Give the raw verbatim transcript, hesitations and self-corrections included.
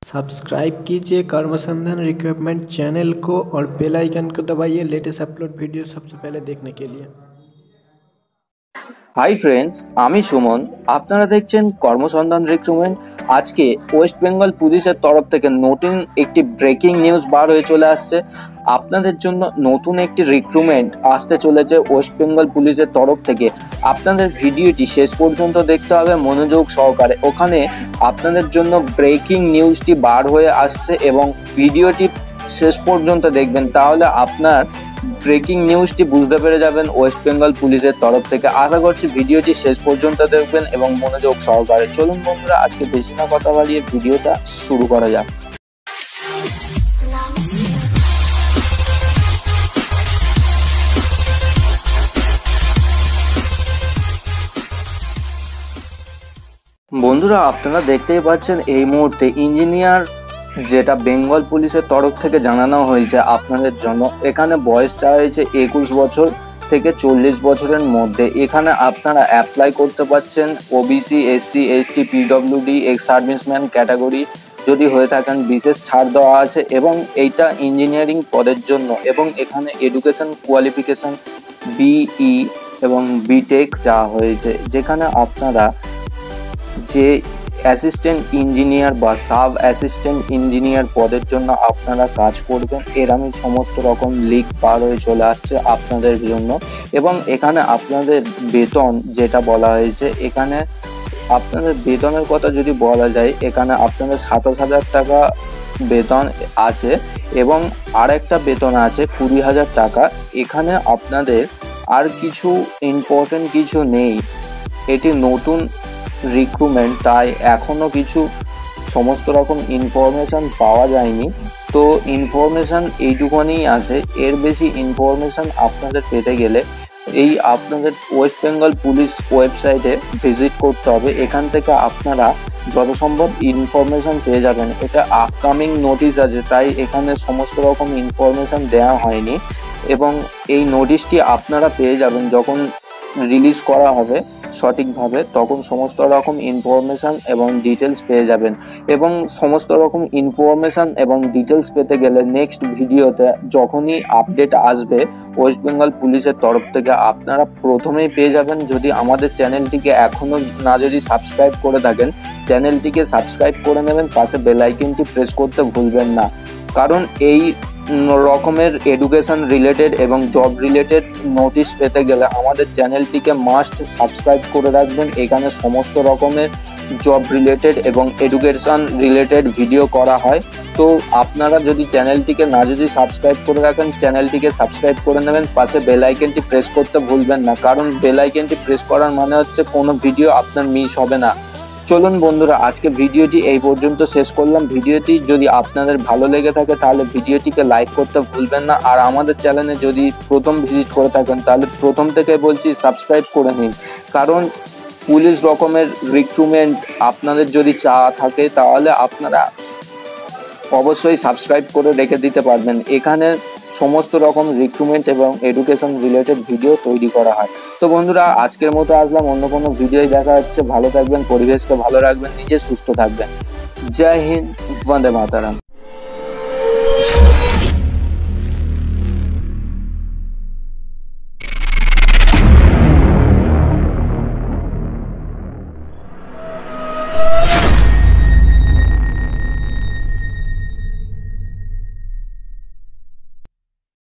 Subscribe कीजिए कर्मसंधान recruitment channel को और बेल आइकन को दबाइए लेटेस्ट अपलोड वीडियो सबसे पहले देखने के लिए। হাই ফ্রেন্ডস, আমি সুমন। আপনারা দেখছেন কর্মসন্ধান রিক্রুটমেন্ট। আজকে ওয়েস্ট বেঙ্গল পুলিশের তরফ থেকে নতুন একটি ব্রেকিং নিউজ বার হয়ে চলে আসছে। আপনাদের জন্য নতুন একটি রিক্রুটমেন্ট আসতে চলেছে ওয়েস্ট বেঙ্গল পুলিশের তরফ থেকে। আপনাদের ভিডিওটি শেষ পর্যন্ত দেখতে হবে মনোযোগ সহকারে। ওখানে আপনাদের জন্য ব্রেকিং নিউজটি বার হয়ে আসছে এবং ভিডিওটি শেষ পর্যন্ত দেখবেন, তাহলে আপনার ব্রেকিং নিউজটি বুঝতে পেরে যাবেন ওয়েস্ট বেঙ্গল পুলিশের তরফ থেকে। আশা করছি ভিডিওটি শেষ পর্যন্ত দেখবেন এবং মনোযোগ সহকারে। চলুন বন্ধুরা, আজকে বেশি না কথা বাড়িয়ে ভিডিওটা শুরু করা যাক। বন্ধুরা, আপনারা দেখতেই পাচ্ছেন এই মুহূর্তে ইঞ্জিনিয়ার যেটা বেঙ্গল পুলিশের তরফ থেকে জানানো হয়েছে আপনাদের জন্য। এখানে বয়স চাওয়া হয়েছে একুশ বছর থেকে চল্লিশ বছরের মধ্যে। এখানে আপনারা অ্যাপ্লাই করতে পারছেন OBC, SC, ST, PWD, ex serviceman category যদি হয়ে থাকেন, বিশেষ ছাড় দেওয়া আছে। এবং এইটা ইঞ্জিনিয়ারিং পদের জন্য এবং এখানে এডুকেশন কোয়ালিফিকেশন বিই এবং বিটেক চাওয়া হয়েছে। যেখানে আপনারা যে অ্যাসিস্ট্যান্ট ইঞ্জিনিয়ার বা সাব অ্যাসিস্ট্যান্ট ইঞ্জিনিয়ার পদের জন্য আপনারা কাজ করবেন, এর আমি সমস্ত রকম লিঙ্ক পার হয়ে চলে আসছে আপনাদের জন্য। এবং এখানে আপনাদের বেতন যেটা বলা হয়েছে, এখানে আপনাদের বেতনের কথা যদি বলা যায়, এখানে আপনাদের সাতাশ হাজার টাকা বেতন আছে এবং আরেকটা বেতন আছে কুড়ি হাজার টাকা। এখানে আপনাদের আর কিছু ইম্পর্টেন্ট কিছু নেই, এটি নতুন রিক্রুটমেন্ট, তাই এখনো কিছু সমস্ত রকম ইনফরমেশন পাওয়া যায়নি। তো ইনফরমেশন এইটুকুনি আছে, এর বেশি ইনফরমেশন আপনাদের পেতে গেলে এই আপনাদের ওয়েস্ট বেঙ্গল পুলিশ ওয়েবসাইটে ভিজিট করতে হবে। এখান থেকে আপনারা যত সম্ভব ইনফরমেশন পেয়ে যাবেন। এটা আপকামিং নোটিশ আছে, তাই এখানে সমস্ত রকম ইনফরমেশন দেওয়া হয়নি এবং এই নোটিশটি আপনারা পেয়ে যাবেন যখন রিলিজ করা হবে সঠিকভাবে, তখন সমস্ত রকম ইনফরমেশান এবং ডিটেলস পেয়ে যাবেন। এবং সমস্ত রকম ইনফরমেশান এবং ডিটেলস পেতে গেলে নেক্সট ভিডিওতে যখনই আপডেট আসবে ওয়েস্ট বেঙ্গল পুলিশের তরফ থেকে, আপনারা প্রথমেই পেয়ে যাবেন। যদি আমাদের চ্যানেলটিকে এখনও না যদি সাবস্ক্রাইব করে থাকেন, চ্যানেলটিকে সাবস্ক্রাইব করে নেবেন, পাশে বেল আইকনটি প্রেস করতে ভুলবেন না। কারণ এই রকমের এডুকেশন রিলেটেড এবং জব রিলেটেড নোটিশ পেতে গেলে আমাদের চ্যানেলটিকে মাস্ট সাবস্ক্রাইব করে রাখবেন। এখানে সমস্ত রকমের জব রিলেটেড এবং এডুকেশন রিলেটেড ভিডিও করা হয়। তো আপনারা যদি চ্যানেলটিকে না যদি সাবস্ক্রাইব করে রাখেন, চ্যানেলটিকে সাবস্ক্রাইব করে নেবেন, পাশে বেল আইকনটি প্রেস করতে ভুলবেন না। কারণ বেল আইকনটি প্রেস করার মানে হচ্ছে কোনো ভিডিও আপনার মিস হবে না। চলুন বন্ধুরা, আজকে ভিডিওটি এই পর্যন্ত শেষ করলাম। ভিডিওটি যদি আপনাদের ভালো লেগে থাকে তাহলে ভিডিওটিকে লাইক করতে ভুলবেন না। আর আমাদের চ্যানেলে যদি প্রথম ভিজিট করে থাকেন তাহলে প্রথম থেকে বলছি সাবস্ক্রাইব করে নিন। কারণ পুলিশ রকমের রিক্রুটমেন্ট আপনাদের যদি চাওয়া থাকে তাহলে আপনারা অবশ্যই সাবস্ক্রাইব করে রেখে দিতে পারবেন। এখানে সমস্ত রকম রিক্রুটমেন্ট এবং এডুকেশন রিলেটেড ভিডিও তৈরি করা হয়। তো বন্ধুরা, আজকের মতো আসলাম, অন্য কোনো ভিডিওই দেখা হচ্ছে। ভালো থাকবেন, পরিবেশকে ভালো রাখবেন, নিজে সুস্থ থাকবেন। জয় হিন্দ, বন্দে মাতরম।